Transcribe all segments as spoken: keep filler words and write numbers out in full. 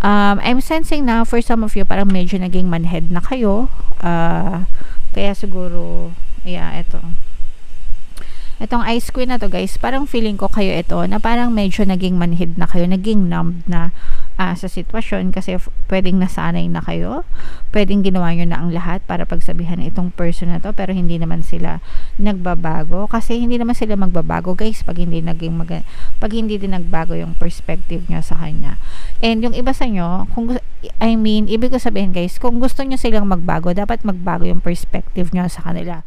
um, I'm sensing na for some of you, parang medyo naging manhead na kayo. Uh, kaya siguro, yeah, ito. Itong Ice Queen na to guys, parang feeling ko kayo ito, na parang medyo naging manhid na kayo, naging numbed na uh, sa sitwasyon kasi f- pwedeng nasanay na kayo, pwedeng ginawa nyo na ang lahat para pagsabihan itong person na to, pero hindi naman sila nagbabago, kasi hindi naman sila magbabago guys pag hindi naging mag- pag hindi din nagbago yung perspective nyo sa kanya. And yung iba sa nyo, kung I mean, ibig ko sabihin guys, kung gusto nyo silang magbago, dapat magbago yung perspective nyo sa kanila.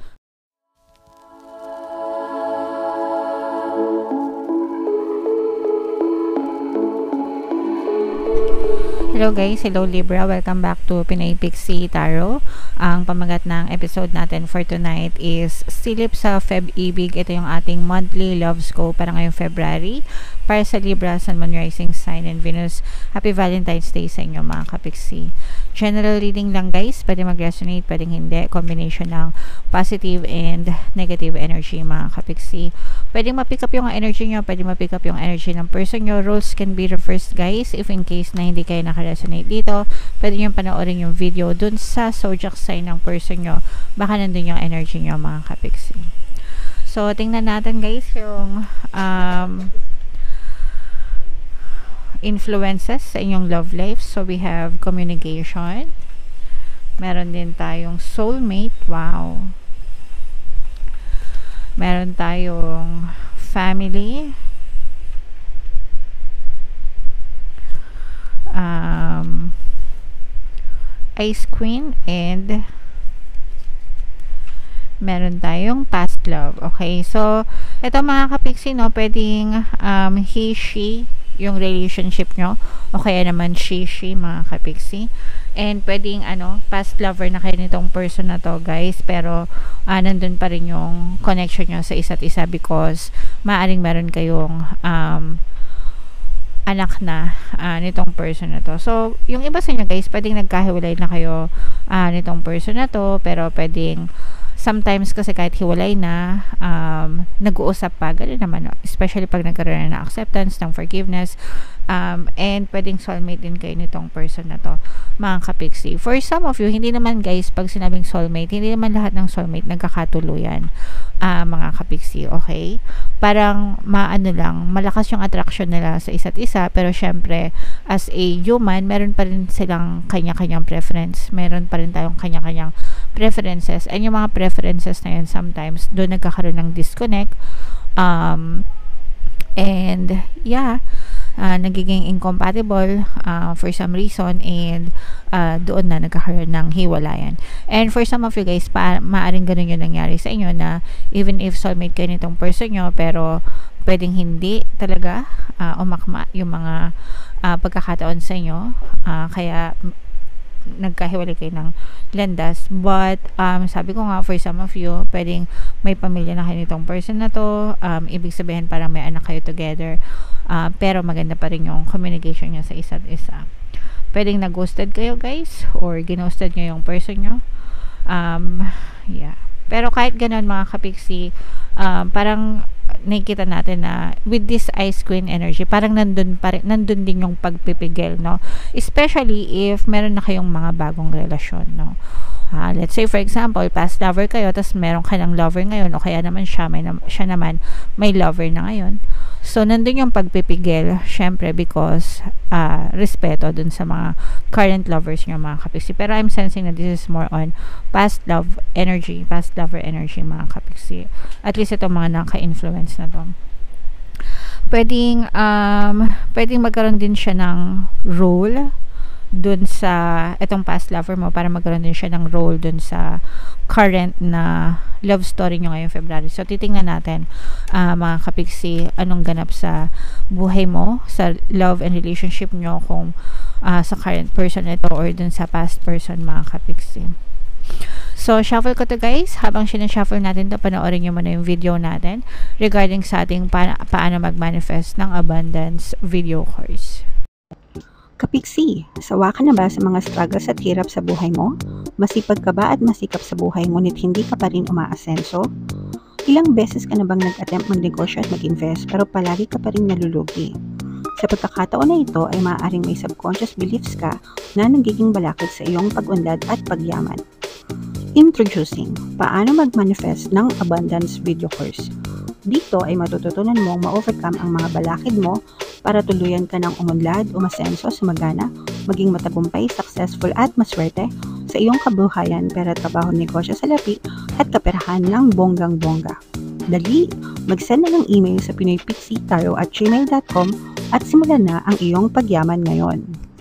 Hello guys, hello Libra, welcome back to Pinay Pixie Tarot. Ang pamagat ng episode natin for tonight is Silip sa Feb-Ibig. Ito yung ating monthly love scope para ngayong February. Para sa Libra, Sun, Moon, Rising Sign, and Venus. Happy Valentine's Day sa inyo mga kapixie. General reading lang guys, pwede mag-resonate, pwedeng hindi. Combination ng positive and negative energy mga kapixie. Pwedeng ma-pick up yung energy nyo, pwedeng ma-pick up yung energy ng person nyo. Roles can be reversed guys, if in case na hindi kayo naka-resonate dito, pwede nyo panoorin yung video dun sa zodiac sign ng person nyo. Baka nandun yung energy nyo mga kapixie. So, tingnan natin guys yung um, influences sa inyong love life. So, we have communication. Meron din tayong soulmate. Wow. Meron tayong family. Um, Ice Queen. And meron tayong past love. Okay. So, ito mga kapixie, no, pwedeng um, he, she, yung relationship nyo, o kaya naman she, she, mga kapixie. And pwedeng ano, past lover na kayo nitong person na to guys, pero uh, nandun pa rin yung connection nyo sa isa't isa because maaring meron kayong um, anak na uh, nitong person na to. So, yung iba sa inyo guys, pwedeng nagkahiwalay na kayo uh, nitong person na to, pero pwedeng sometimes kasi kahit hiwalay na, um, nag-uusap pa, gano'n naman, especially pag nagkaroon na ng acceptance, ng forgiveness, um, and pwedeng soulmate din kayo nitong person na to, mga kapixie. For some of you, hindi naman guys, pag sinabing soulmate, hindi naman lahat ng soulmate nagkakatuluyan, uh, mga kapixie, okay? Parang, maano lang, malakas yung attraction nila sa isa't isa, pero syempre, as a human, meron pa rin silang kanya-kanyang preference, meron pa rin tayong kanya-kanyang preferences, and yung mga preferences na yun sometimes doon nagkakaroon ng disconnect, um, and yeah, uh, nagiging incompatible uh, for some reason, and uh, doon na nagkakaroon ng hiwalayan. And for some of you guys, pa maaring ganun yung nangyari sa inyo, na even if soulmate kayo nitong person nyo, pero pwedeng hindi talaga uh, umakma yung mga uh, pagkakataon sa inyo, uh, kaya nagkahiwalay kayo ng landas. But um, sabi ko nga, for some of you, pwedeng may pamilya na kayo nitong person na to, um, ibig sabihin parang may anak kayo together, uh, pero maganda pa rin yung communication nyo sa isa't isa. Pwedeng nag-ghosted kayo guys, or ginosted nyo yung person nyo, um, yeah. Pero kahit ganun mga kapixie, um, parang nakikita natin na with this Ice Queen energy, parang nandun, pa rin, nandun din yung pagpipigil, no? Especially if meron na kayong mga bagong relasyon, no? Uh, let's say for example, past lover kayo, tapos meron ka ng lover ngayon, o kaya naman siya, may, siya naman may lover na ngayon. So, nandun yung pagpipigil, syempre, because uh, respeto dun sa mga current lovers nyo, mga kapixie. Pero I'm sensing na this is more on past love energy, past lover energy, mga kapixie. At least itong mga naka-influence na to. Pwedeng, um, pwedeng magkaroon din siya ng role dun sa itong past lover mo, para magkaroon din siya ng role dun sa current na love story nyo ngayong February. So, titingnan natin, uh, mga kapixie, anong ganap sa buhay mo, sa love and relationship nyo, kung uh, sa current person ito or dun sa past person, mga kapixie. So, shuffle ko to guys. Habang sinashuffle natin to, panoorin nyo muna yung video natin regarding sa ating pa paano mag-manifest ng abundance video course. Kapixie, sawa ka na ba sa mga struggles at hirap sa buhay mo? Masipag ka ba at masikap sa buhay ngunit hindi ka pa rin umaasenso? Ilang beses ka na bang nag-attempt magnegosyo at mag-invest pero palagi ka pa rin nalulugi? Sa pagkakataon na ito ay maaaring may subconscious beliefs ka na nagiging balakid sa iyong pag-unlad at pagyaman. Introducing, paano mag-manifest ng abundance video course. Dito ay matututunan mong ma-overcome ang mga balakid mo para tuluyan ka ng umunlad, umasenso, sumagana, maging matagumpay, successful at maswerte sa iyong kabuhayan, pera, trabaho, negosyo, salapi at kaperahan ng bonggang-bongga. Dali, mag-send na ng email sa pinoypixitaro at gmail dot com at simulan na ang iyong pagyaman ngayon.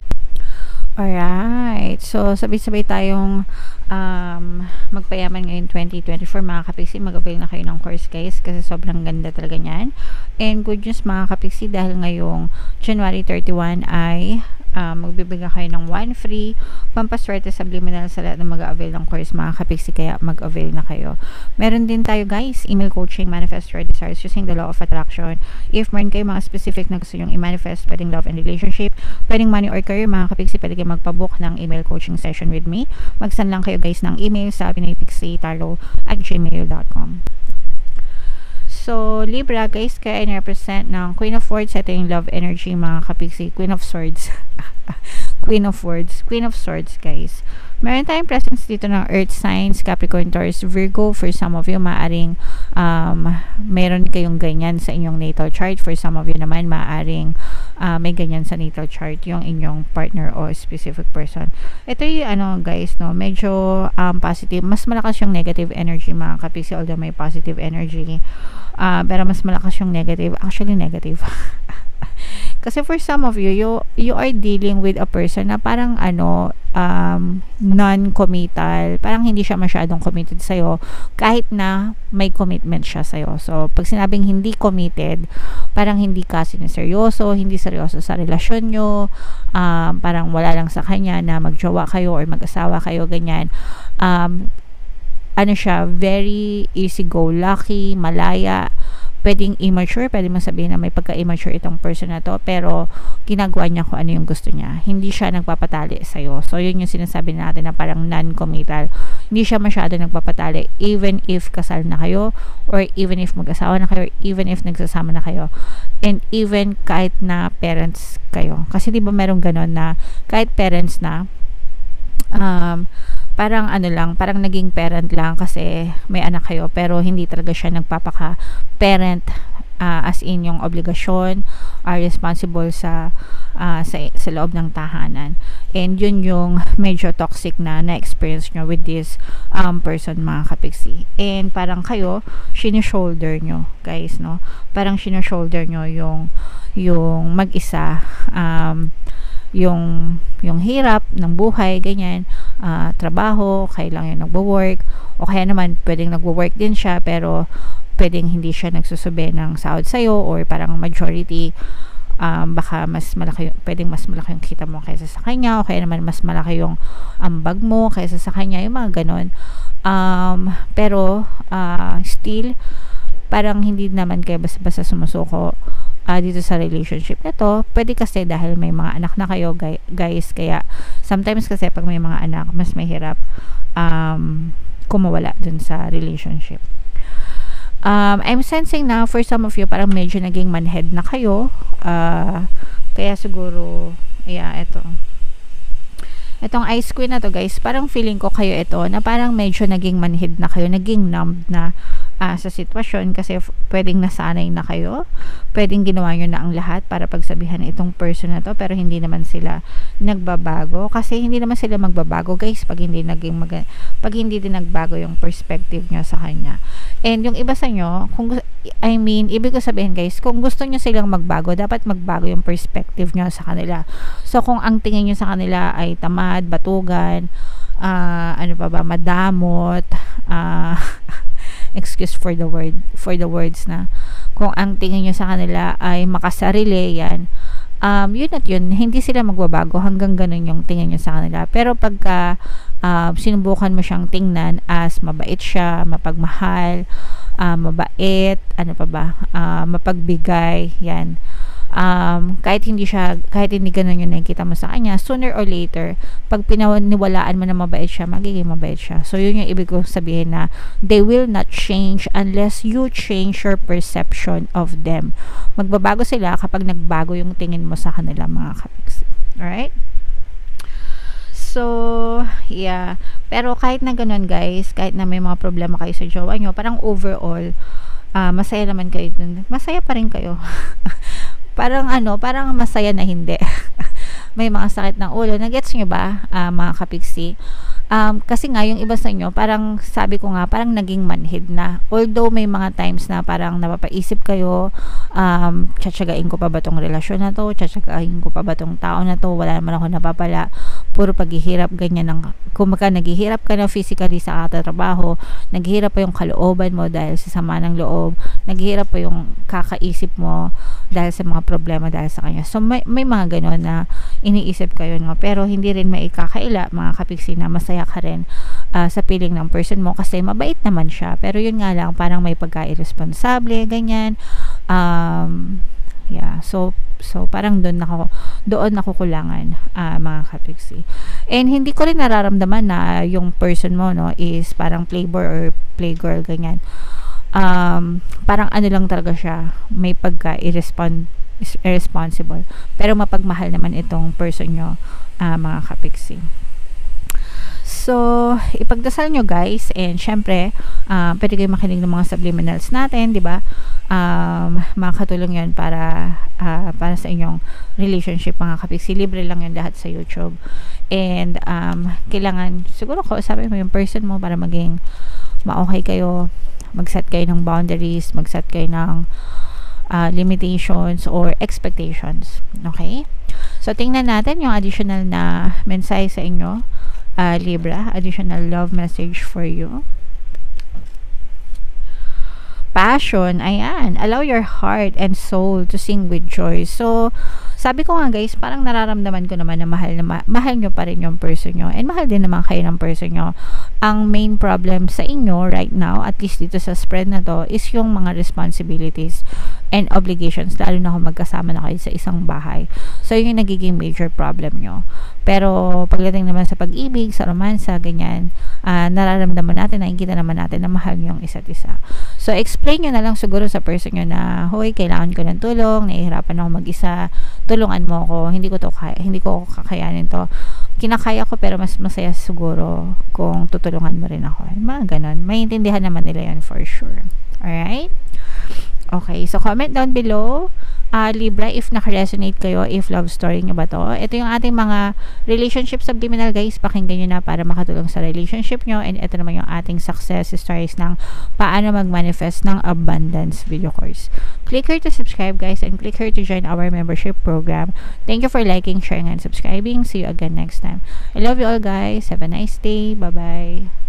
Alright. So, sabay-sabay tayong um, magpayaman ngayon twenty twenty-four mga kapiksi. Mag-avail na kayo ng course guys kasi sobrang ganda talaga niyan. And good news mga kapiksi dahil ngayong January thirty-first ay um, magbibigay kayo ng one free pampaswerte subliminal sa lahat ng mag-avail ng course mga kapiksi, kaya mag-avail na kayo. Meron din tayo guys, email coaching, manifest your desires using the law of attraction. If meron kayo mga specific na gusto nyong i-manifest, pwedeng love and relationship, pwedeng money or career mga kapiksi, pwede kayo magpabook ng email coaching session with me. Mag-send lang kayo guys ng email sa pinoypixitaro at gmail dot com. So, Libra guys, kaya in-represent ng Queen of Swords. Ito yung love energy mga kapiksi. Queen of Swords. Queen of Swords. Queen of Swords guys. Meron tayong presence dito ng Earth signs, Capricorn, Taurus, Virgo. For some of you, maaring um, meron kayong ganyan sa inyong natal chart. For some of you naman, maaring uh, may ganyan sa natal chart yung inyong partner o specific person. Ito yung ano guys, no, medyo um, positive. Mas malakas yung negative energy mga kapiksi, although may positive energy. Uh, pero mas malakas yung negative. Actually, negative. Kasi for some of you, you, you are dealing with a person na parang ano, um, non-committal. Parang hindi siya masyadong committed sa'yo kahit na may commitment siya sa'yo. So, pag sinabing hindi committed, parang hindi ka siniseryoso, hindi seryoso sa relasyon nyo, um, parang wala lang sa kanya na magjowa kayo or mag-asawa kayo, ganyan. Um, ano siya, very easy-go-lucky, malaya, pwedeng immature, pwede mo sabihin na may pagka-immature itong person na to, pero ginagawa niya kung ano yung gusto niya. Hindi siya nagpapatali sa'yo. So, yun yung sinasabi natin na parang non-committal. Hindi siya masyado nagpapatali, even if kasal na kayo, or even if mag-asawa na kayo, or even if nagsasama na kayo, and even kahit na parents kayo. Kasi di ba merong ganon na kahit parents na, um, parang ano lang, parang naging parent lang kasi may anak kayo, pero hindi talaga siya nagpapaka-parent, uh, as in yung obligasyon, are responsible sa, uh, sa sa loob ng tahanan. And yun yung medyo toxic na na-experience nyo with this um, person mga kapiksi. And parang kayo, sinishoulder nyo guys, no? Parang sinishoulder nyo yung yung mag-isa, um, yung yung hirap ng buhay, ganyan, uh, trabaho, kailang yung nagwo-work, o kaya naman pwedeng nagwo-work din siya pero pwedeng hindi siya nagsusube ng sahod sa'yo, or parang majority um, baka mas malaki, pwedeng mas malaki yung kita mo kaysa sa kanya, o kaya naman mas malaki yung ambag mo kaysa sa kanya, yung mga ganon. Um, pero uh, still parang hindi naman kayo basta-basta sumusuko Uh, dito sa relationship ito. Pwede kasi dahil may mga anak na kayo guys, kaya sometimes kasi pag may mga anak mas mahirap um, kumawala dun sa relationship. um, I'm sensing na for some of you parang medyo naging manhead na kayo, uh, kaya siguro yeah, ito itong Ice Queen na to guys, parang feeling ko kayo ito na parang medyo naging manhid na kayo, naging numbed na uh, sa sitwasyon kasi f- pwedeng nasanay na kayo, pwedeng ginawa nyo na ang lahat para pagsabihan itong person na to, pero hindi naman sila nagbabago, kasi hindi naman sila magbabago guys pag hindi naging mag- pag hindi din nagbago yung perspective nyo sa kanya. And yung iba sa nyo, kung I mean, ibig ko sabihin guys, kung gusto nyo silang magbago, dapat magbago yung perspective nyo sa kanila. So kung ang tingin nyo sa kanila ay tamad, batugan, uh, ano pa ba, madamot, uh, excuse for the word, for the words na, kung ang tingin nyo sa kanila ay makasarili, yan, um, yun at yun, hindi sila magbabago hanggang ganun yung tingin nyo sa kanila. Pero pagka uh, sinubukan mo siyang tingnan as mabait siya, mapagmahal, uh, mabait, ano pa ba, uh, mapagbigay, yan, um, kahit hindi siya, kahit hindi ganun yung nakikita mo sa kanya, sooner or later, pag pinaniwalaan mo na mabait siya, magiging mabait siya. So, yun yung ibig ko sabihin na they will not change unless you change your perception of them. Magbabago sila kapag nagbago yung tingin mo sa kanila, mga kapiksi. Alright? So, yeah. Pero kahit na ganun, guys, kahit na may mga problema kayo sa jowa nyo, parang overall, uh, masaya naman kayo dun. Masaya pa rin kayo. Parang ano, parang masaya na hindi. May mga sakit ng ulo. Nagets nyo ba, uh, mga kapiksi? Um, kasi nga, yung iba sa inyo, parang sabi ko nga, parang naging manhid na. Although may mga times na parang napapaisip kayo, um, tsatsagain ko pa ba tong relasyon na to? Tsatsagain ko pa ba tong tao na to? Wala naman ako napapala. Puro paghihirap, ganyan. Ng, kung maka naghihirap ka na physically sa katrabaho, naghihirap pa yung kalooban mo dahil sa sama ng loob, naghihirap pa yung kakaisip mo dahil sa mga problema dahil sa kanya. So, may, may mga ganon na iniisip kayo, no? Pero hindi rin may ikakaila, mga kapiksi, na masaya ka rin uh, sa piling ng person mo kasi mabait naman siya. Pero yun nga lang, parang may pagka-irresponsable, ganyan. Um, yeah, so, so parang doon nako, doon nakukulangan, uh, mga kapiksi. And hindi ko rin nararamdaman na yung person mo, no, is parang playboy or playgirl, ganyan. Um, parang ano lang talaga siya, may pagka-irrespon irresponsible. Pero mapagmahal naman itong person nyo, uh, mga kapiksi. So, ipagdasal nyo, guys, and syempre, uh, pwede kayo makinig ng mga subliminals natin, di ba? Um, makakatulong yun para, uh, para sa inyong relationship, mga kapiksi. Libre lang yun lahat sa YouTube. And, um, kailangan, siguro kausapin mo yung person mo para maging ma-okay kayo, mag-set kayo ng boundaries, mag-set kayo ng uh, limitations or expectations. Okay? So, tingnan natin yung additional na mensahe sa inyo. Uh, Libra, additional love message for you. Passion, ayan. Allow your heart and soul to sing with joy. So, sabi ko nga, guys, parang nararamdaman ko naman na mahal, na ma mahal nyo pa rin yung person nyo. And mahal din naman kayo ng person nyo. Ang main problem sa inyo right now, at least dito sa spread na to, is yung mga responsibilities and obligations, lalo na kung magkasama na kayo sa isang bahay. So, yun yung nagiging major problem nyo. Pero, pagdating naman sa pag-ibig, sa romansa, ganyan, uh, nararamdaman natin, nakikita naman natin na mahal nyo yung isa't isa. So, explain nyo na lang siguro sa person nyo na, hoy, kailangan ko ng tulong, nahihirapan ako mag-isa, tulungan mo ako, hindi ko to kaya, hindi ko kakayanin to. Kinakaya ko, pero mas masaya siguro kung tutulungan mo rin ako. Mga ganon. Maintindihan naman nila yan for sure. Alright? Okay, so comment down below, uh, Libra, if naka-resonate kayo, if love story nyo ba to. Ito yung ating mga relationship subliminal, guys. Pakinggan nyo na para makatulong sa relationship nyo. And ito naman yung ating success stories ng paano mag-manifest ng abundance video course. Click here to subscribe, guys, and click here to join our membership program. Thank you for liking, sharing, and subscribing. See you again next time. I love you all, guys. Have a nice day. Bye-bye.